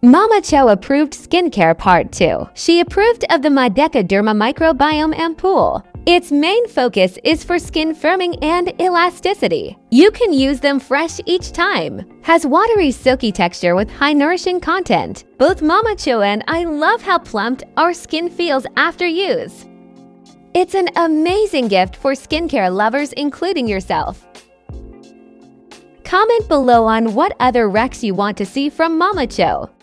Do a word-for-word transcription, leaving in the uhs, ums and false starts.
Mama Cho approved skincare part two. She approved of the Madeca Derma Microbiome Ampoule. Its main focus is for skin firming and elasticity. You can use them fresh each time. Has watery silky texture with high nourishing content. Both Mama Cho and I love how plumped our skin feels after use. It's an amazing gift for skincare lovers including yourself. Comment below on what other recs you want to see from Mama Cho.